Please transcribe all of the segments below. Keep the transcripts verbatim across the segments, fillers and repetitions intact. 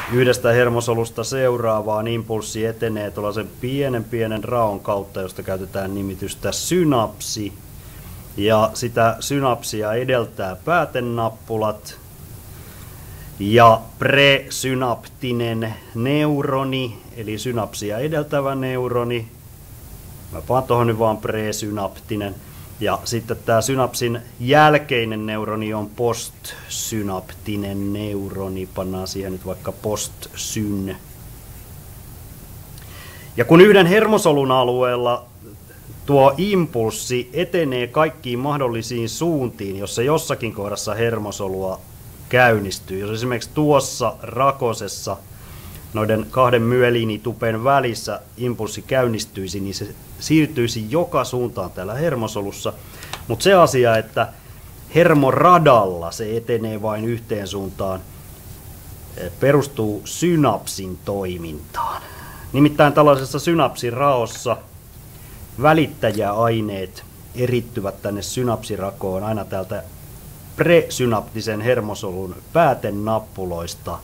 yhdestä hermosolusta seuraavaan impulssi etenee tuollaisen pienen pienen raon kautta, josta käytetään nimitystä synapsi. Ja sitä synapsia edeltää päätenappulat ja presynaptinen neuroni, eli synapsia edeltävä neuroni. Mä paan tuohon nyt vaan presynaptinen. Ja sitten tämä synapsin jälkeinen neuroni on postsynaptinen neuroni. Pannaan siihen nyt vaikka postsyn. Ja kun yhden hermosolun alueella tuo impulssi etenee kaikkiin mahdollisiin suuntiin, jos se jossakin kohdassa hermosolua käynnistyy. Jos esimerkiksi tuossa rakosessa noiden kahden myeliinitupen välissä impulssi käynnistyisi, niin se siirtyisi joka suuntaan täällä hermosolussa. Mutta se asia, että hermoradalla se etenee vain yhteen suuntaan, perustuu synapsin toimintaan. Nimittäin tällaisessa synapsiraossa välittäjäaineet erittyvät tänne synapsirakoon aina täältä presynaptisen hermosolun päätenappuloista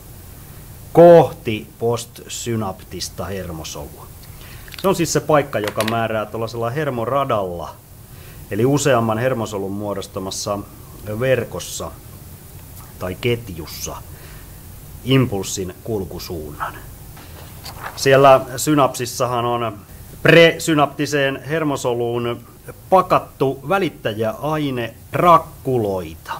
kohti postsynaptista hermosolua. Se on siis se paikka, joka määrää tuollaisella hermoradalla, eli useamman hermosolun muodostamassa verkossa tai ketjussa, impulssin kulkusuunnan. Siellä synapsissahan on presynaptiseen hermosoluun pakattu välittäjäaine rakkuloita.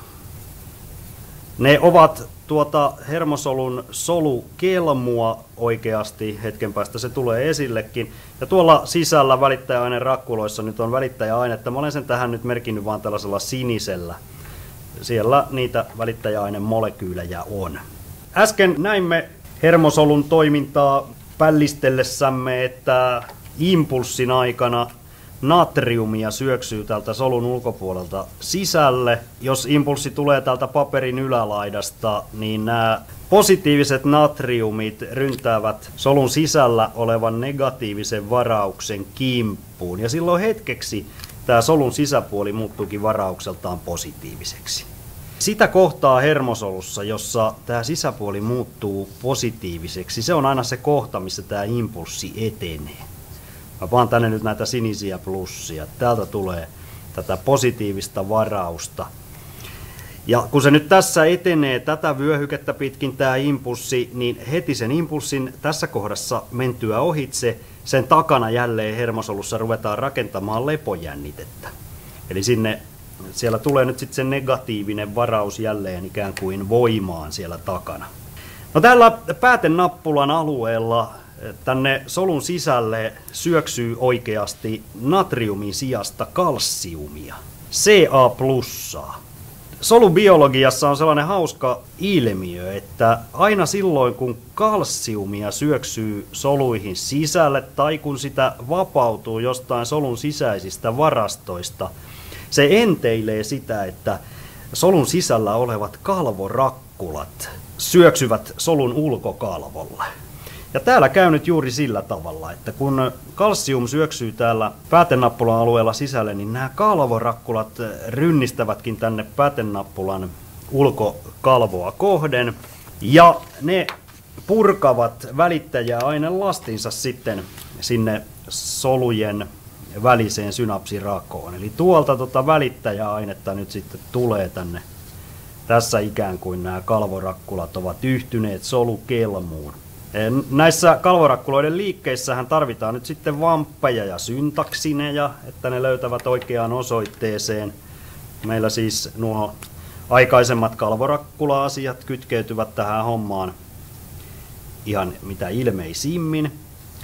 Ne ovat tuota hermosolun solukelmua oikeasti, hetken päästä se tulee esillekin. Ja tuolla sisällä välittäjäaine rakkuloissa nyt on välittäjäainetta. Mä olen sen tähän nyt merkinnyt vaan tällaisella sinisellä. Siellä niitä välittäjäainemolekyylejä on. Äsken näimme hermosolun toimintaa pällistellessämme, että impulssin aikana natriumia syöksyy tältä solun ulkopuolelta sisälle. Jos impulssi tulee täältä paperin ylälaidasta, niin nämä positiiviset natriumit ryntäävät solun sisällä olevan negatiivisen varauksen kimppuun. Ja silloin hetkeksi tämä solun sisäpuoli muuttuukin varaukseltaan positiiviseksi. Sitä kohtaa hermosolussa, jossa tämä sisäpuoli muuttuu positiiviseksi, se on aina se kohta, missä tämä impulssi etenee. Mä vaan tänne nyt näitä sinisiä plussia. Täältä tulee tätä positiivista varausta. Ja kun se nyt tässä etenee tätä vyöhykettä pitkin tämä impulssi, niin heti sen impulssin tässä kohdassa mentyä ohitse, sen takana jälleen hermosolussa ruvetaan rakentamaan lepojännitettä. Eli sinne, siellä tulee nyt sitten se negatiivinen varaus jälleen ikään kuin voimaan siellä takana. No tällä päätenappulan alueella tänne solun sisälle syöksyy oikeasti natriumin sijasta kalsiumia, C A plussaa. Solubiologiassa on sellainen hauska ilmiö, että aina silloin kun kalsiumia syöksyy soluihin sisälle tai kun sitä vapautuu jostain solun sisäisistä varastoista, se enteilee sitä, että solun sisällä olevat kalvorakkulat syöksyvät solun ulkokalvolle. Ja täällä käy nyt juuri sillä tavalla, että kun kalsium syöksyy täällä päätenappulan alueella sisälle, niin nämä kalvorakkulat rynnistävätkin tänne päätenappulan ulkokalvoa kohden. Ja ne purkavat välittäjäainelastinsa sitten sinne solujen väliseen synapsirakoon. Eli tuolta tota välittäjäainetta nyt sitten tulee tänne. Tässä ikään kuin nämä kalvorakkulat ovat yhtyneet solukelmuun. Näissä kalvorakkuloiden liikkeissähän tarvitaan nyt sitten vamppeja ja syntaksineja, että ne löytävät oikeaan osoitteeseen. Meillä siis nuo aikaisemmat kalvorakkula-asiat kytkeytyvät tähän hommaan ihan mitä ilmeisimmin.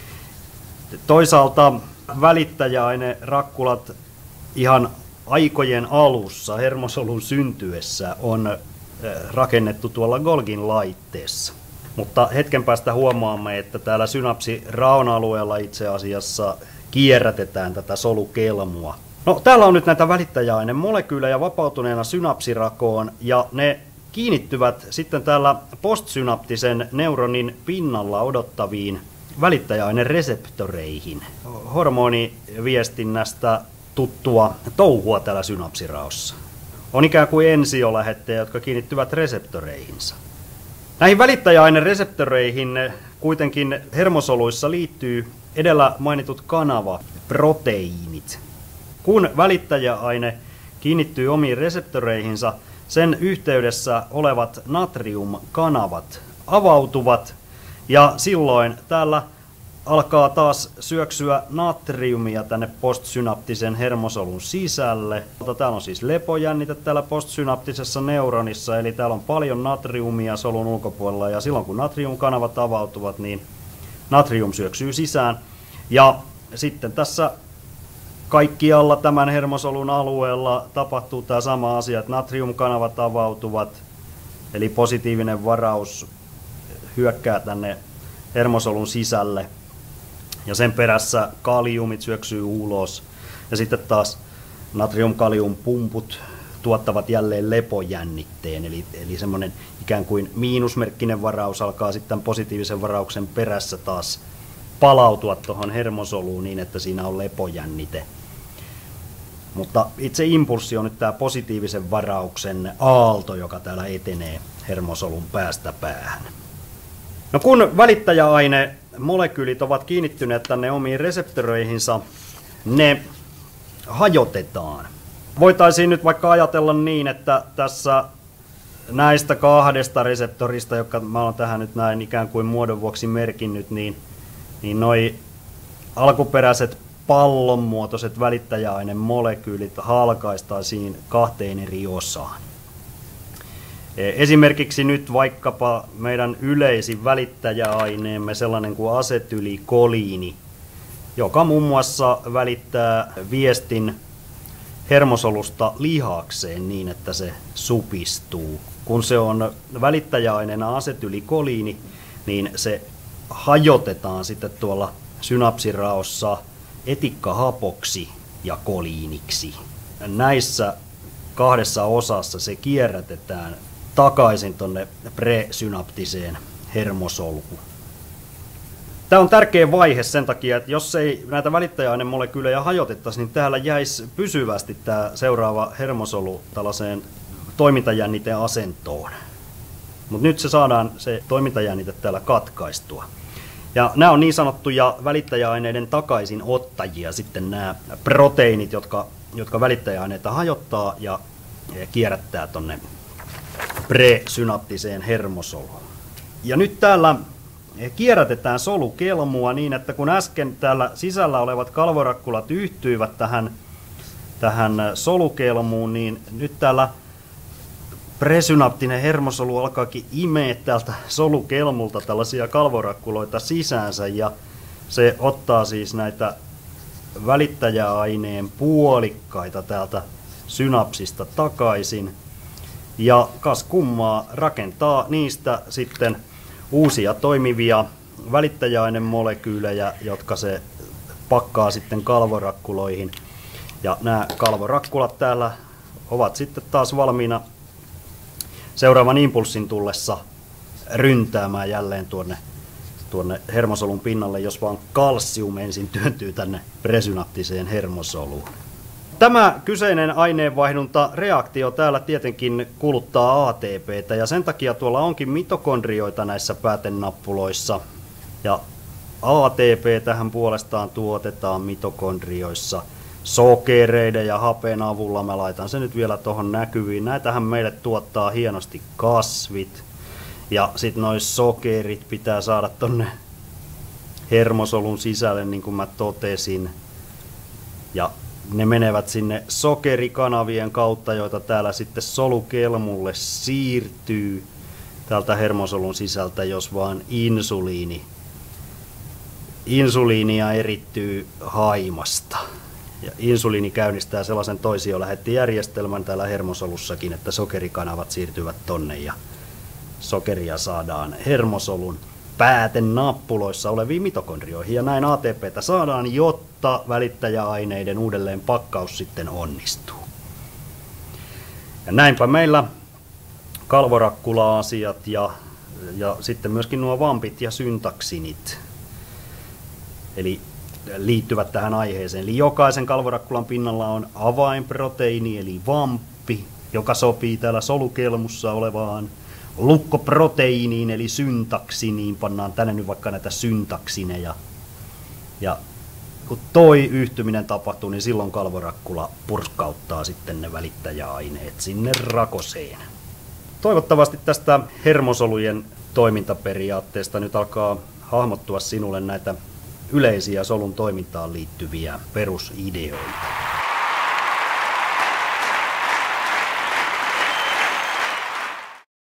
Toisaalta välittäjäainerakkulat ihan aikojen alussa, hermosolun syntyessä, on rakennettu tuolla Golgin laitteessa. Mutta hetken päästä huomaamme, että täällä synapsiraon alueella itse asiassa kierrätetään tätä solukelmua. No, täällä on nyt näitä välittäjäainemolekyylejä vapautuneena synapsirakoon, ja ne kiinnittyvät sitten täällä postsynaptisen neuronin pinnalla odottaviin välittäjäainereseptoreihin. Hormoniviestinnästä tuttua touhua täällä synapsiraossa. On ikään kuin ensiolähettejä, jotka kiinnittyvät reseptoreihinsa. Näihin välittäjäainereseptoreihin kuitenkin hermosoluissa liittyy edellä mainitut kanavaproteiinit. Kun välittäjäaine kiinnittyy omiin reseptoreihinsa, sen yhteydessä olevat natriumkanavat avautuvat ja silloin täällä alkaa taas syöksyä natriumia tänne postsynaptisen hermosolun sisälle. Täällä on siis lepojännite täällä postsynaptisessa neuronissa, eli täällä on paljon natriumia solun ulkopuolella, ja silloin kun natriumkanavat avautuvat, niin natrium syöksyy sisään. Ja sitten tässä kaikkialla tämän hermosolun alueella tapahtuu tämä sama asia, että natriumkanavat avautuvat, eli positiivinen varaus hyökkää tänne hermosolun sisälle. Ja sen perässä kaliumit syöksyy ulos. Ja sitten taas natrium-kaliumpumput tuottavat jälleen lepojännitteen. Eli, eli semmoinen ikään kuin miinusmerkkinen varaus alkaa sitten positiivisen varauksen perässä taas palautua tuohon hermosoluun niin, että siinä on lepojännite. Mutta itse impulssi on nyt tämä positiivisen varauksen aalto, joka täällä etenee hermosolun päästä päähän. No kun välittäjäaine molekyylit ovat kiinnittyneet tänne omiin reseptoreihinsa, ne hajotetaan. Voitaisiin nyt vaikka ajatella niin, että tässä näistä kahdesta reseptorista, jotka mä olen tähän nyt näin ikään kuin muodon vuoksi merkinnyt, niin, niin noi alkuperäiset pallonmuotoiset välittäjäainemolekyylit halkaistaisiin kahteen eri osaan. Esimerkiksi nyt vaikkapa meidän yleisin välittäjäaineemme, sellainen kuin asetylikoliini, joka muun muassa välittää viestin hermosolusta lihakseen niin, että se supistuu. Kun se on välittäjäaineena asetylikoliini, niin se hajotetaan sitten tuolla synapsiraossa etikkahapoksi ja koliiniksi. Näissä kahdessa osassa se kierrätetään takaisin tuonne presynaptiseen hermosoluun. Tämä on tärkeä vaihe sen takia, että jos ei näitä välittäjäainemolekyylejä hajotettaisi, niin täällä jäisi pysyvästi tämä seuraava hermosolu tällaiseen toimintajänniteasentoon. Mutta nyt se saadaan se toimintajännite täällä katkaistua. Ja nämä on niin sanottuja välittäjäaineiden takaisinottajia, sitten nämä proteiinit, jotka, jotka välittäjäaineita hajottaa ja kierrättää tuonne presynaptiseen hermosoluun. Ja nyt täällä kierrätetään solukelmua niin, että kun äsken täällä sisällä olevat kalvorakkulat yhtyivät tähän, tähän solukelmuun, niin nyt täällä presynaptinen hermosolu alkaakin imeä täältä solukelmulta tällaisia kalvorakkuloita sisäänsä, ja se ottaa siis näitä välittäjäaineen puolikkaita täältä synapsista takaisin, ja kas kummaa rakentaa niistä sitten uusia toimivia välittäjäainemolekyylejä, jotka se pakkaa sitten kalvorakkuloihin. Ja nämä kalvorakkulat täällä ovat sitten taas valmiina seuraavan impulssin tullessa ryntäämään jälleen tuonne, tuonne hermosolun pinnalle, jos vaan kalsium ensin työntyy tänne presynaptiseen hermosoluun. Tämä kyseinen aineenvaihduntareaktio täällä tietenkin kuluttaa A T P:tä, ja sen takia tuolla onkin mitokondrioita näissä päätenappuloissa. Ja A T P tähän puolestaan tuotetaan mitokondrioissa sokereiden ja hapen avulla. Mä laitan sen nyt vielä tuohon näkyviin. Näitähän meille tuottaa hienosti kasvit. Ja sitten noi sokerit pitää saada tonne hermosolun sisälle, niin kuin mä totesin. Ja ne menevät sinne sokerikanavien kautta, joita täällä sitten solukelmulle siirtyy täältä hermosolun sisältä, jos vaan insuliini. Insuliinia erittyy haimasta. Ja insuliini käynnistää sellaisen toisiolähettijärjestelmän täällä hermosolussakin, että sokerikanavat siirtyvät tonne ja sokeria saadaan hermosolun päätenappuloissa oleviin mitokondrioihin, ja näin A T P:tä saadaan, jotta välittäjäaineiden uudelleen pakkaus sitten onnistuu. Ja näinpä meillä kalvorakkula-asiat ja, ja sitten myöskin nuo vampit ja syntaksinit eli liittyvät tähän aiheeseen. Eli jokaisen kalvorakkulan pinnalla on avainproteiini eli vamppi, joka sopii täällä solukelmussa olevaan lukkoproteiiniin eli syntaksiniin, pannaan tänne nyt vaikka näitä syntaksineja. Ja kun toi yhtyminen tapahtuu, niin silloin kalvorakkula purskauttaa sitten ne välittäjäaineet sinne rakoseen. Toivottavasti tästä hermosolujen toimintaperiaatteesta nyt alkaa hahmottua sinulle näitä yleisiä solun toimintaan liittyviä perusideoita.